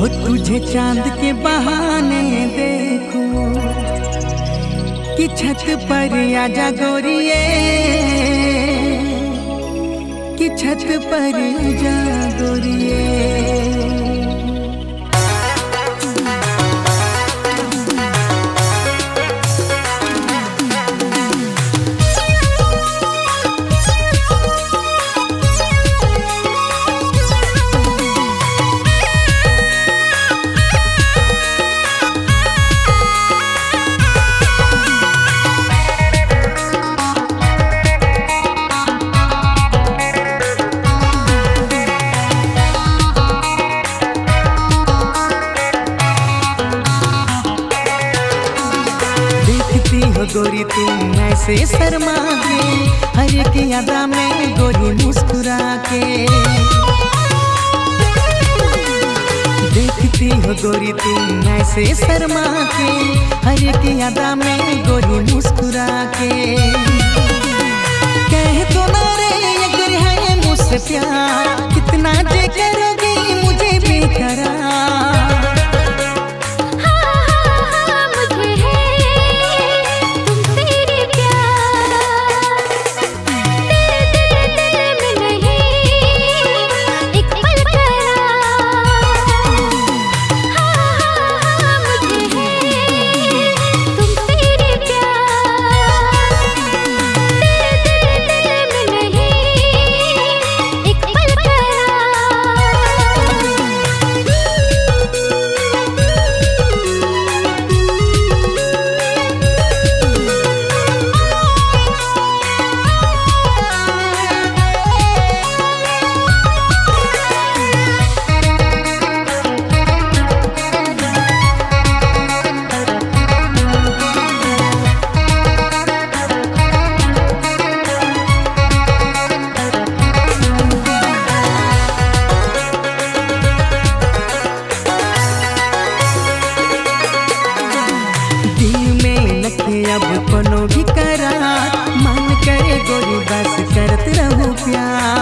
हो तुझे चांद के बहाने देखूं कि छत पर आजा गोरिये, कि छत पर आजा गोरिये। गोरी तुम ऐसे शर्मा के, हर एक यादा में गोरी मुस्कुरा के देखती हो गोरी तुम ऐसे शर्मा के, हर एक यादा में गोरी मुस्कुरा के। कह तो ना रे अगर है मुझसे प्यार, कितना जे करोगी मुझे बेकरार। अब कोनो भी करा मन करे गोरी बस करत रहूं प्यार।